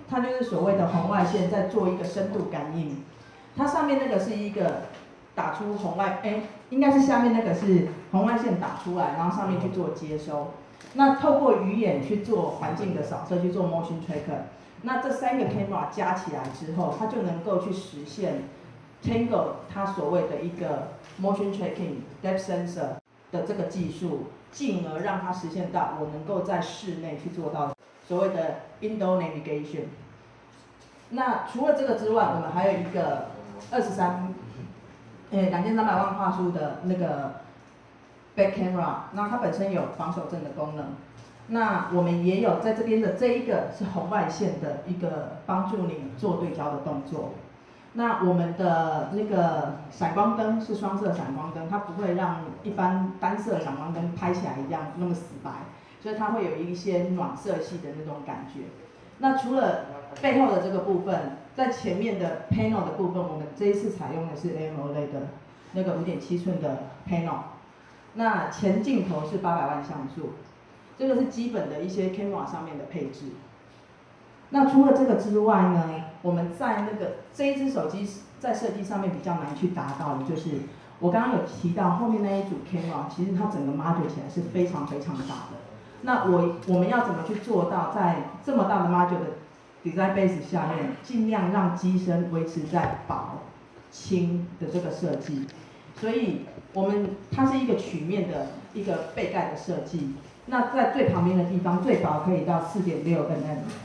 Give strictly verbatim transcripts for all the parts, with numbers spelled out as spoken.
它就是所谓的红外线在做一个深度感应。它上面那个是一个打出红外，哎，应该是下面那个是红外线打出来，然后上面去做接收。那透过鱼眼去做环境的扫测，去做 motion tracker。那这三个 camera 加起来之后，它就能够去实现 Tango 它所谓的一个 motion tracking depth sensor 的这个技术，进而让它实现到我能够在室内去做到所谓的 indoor navigation。那除了这个之外，我们还有一个二十三，呃，两千三百万画素的那个 back camera， 那它本身有防手震的功能。那我们也有在这边的这一个是红外线的一个帮助你做对焦的动作。那我们的那个闪光灯是双色闪光灯，它不会让一般单色闪光灯拍起来一样那么死白，所以它会有一些暖色系的那种感觉。那除了背后的这个部分，在前面的 panel 的部分，我们这一次采用的是 A M O L E D 的那个五点七寸的 panel。那前镜头是八百万像素。这个是基本的一些 camera 上面的配置。那除了这个之外呢，我们在那个这一只手机在设计上面比较难去达到的，就是我刚刚有提到后面那一组 camera， 其实它整个 module 起来是非常非常大的。那我我们要怎么去做到在这么大的 module 的 design base 下面，尽量让机身维持在薄轻的这个设计？所以我们它是一个曲面的一个背盖的设计。那在最旁边的地方，最薄可以到 四点六 mm。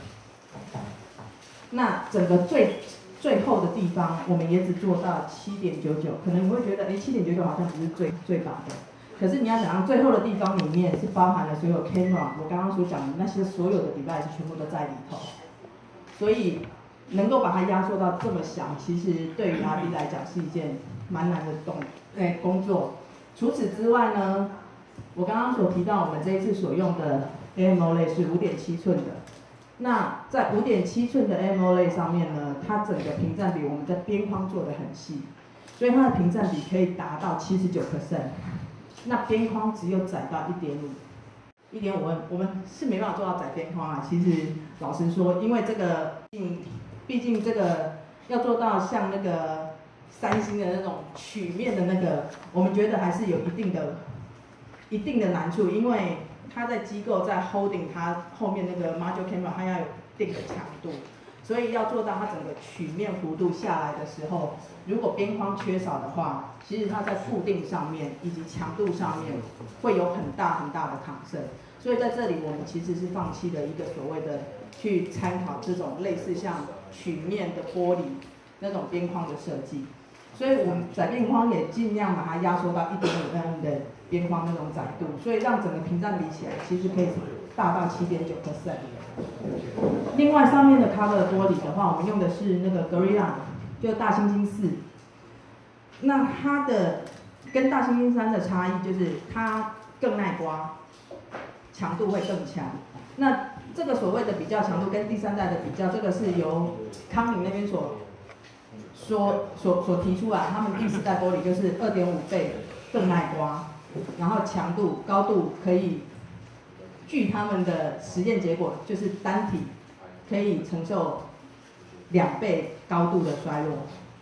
那整个最最厚的地方，我们也只做到 七点九九。可能你会觉得，哎 ，七点九九好像不是最最薄的。可是你要想象，最厚的地方里面是包含了所有 camera， 我刚刚所讲的那些所有的 device 全部都在里头。所以能够把它压缩到这么小，其实对于 R D 来讲是一件蛮难的动哎工作。除此之外呢？我刚刚所提到，我们这一次所用的 A M O L E D 是 五点七寸的。那在 五点七寸的 A M O L E D 上面呢，它整个屏占比我们在边框做的很细，所以它的屏占比可以达到 百分之七十九。那边框只有窄到 一点五。一点五，我们是没办法做到窄边框啊。其实老实说，因为这个，嗯，毕竟这个要做到像那个三星的那种曲面的那个，我们觉得还是有一定的。一定的难处，因为它在机构在 holding 它后面那个 module camera， 它要有一定的强度，所以要做到它整个曲面弧度下来的时候，如果边框缺少的话，其实它在固定上面以及强度上面会有很大很大的抗胜。所以在这里我们其实是放弃了一个所谓的去参考这种类似像曲面的玻璃那种边框的设计。所以我们窄边框也尽量把它压缩到 一点五 mm 的边框那种窄度，所以让整个屏占比起来，其实可以大到 七点九 percent。另外上面的 cover 玻璃的话，我们用的是那个 Gorilla， 就大猩猩四。那它的跟大猩猩三的差异就是它更耐刮，强度会更强。那这个所谓的比较强度跟第三代的比较，这个是由康宁那边所。所所所提出来，他们第四代玻璃就是 二点五倍更耐刮，然后强度高度可以，据他们的实验结果，就是单体可以承受两倍高度的衰落。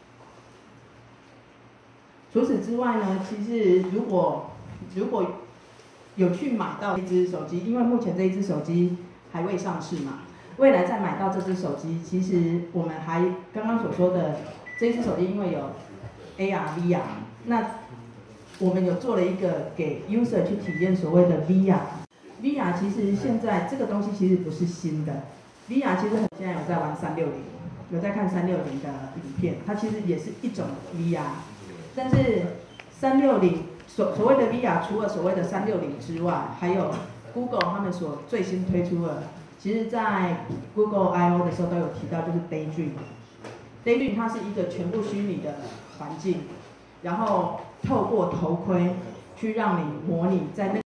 除此之外呢，其实如果如果有去买到一只手机，因为目前这一只手机还未上市嘛，未来再买到这只手机，其实我们还刚刚所说的。这一只手机因为有 A R、V R， 那我们有做了一个给 user 去体验所谓的 V R。V R 其实现在这个东西其实不是新的 ，V R 其实现在有在玩三六零，有在看三六零的影片，它其实也是一种 V R。但是三六零所所谓的 V R， 除了所谓的三六零之外，还有 Google 他们所最新推出的，其实在 Google I O 的时候都有提到，就是 Daydream。Daydream 它是一个全部虚拟的环境，然后透过头盔去让你模拟在那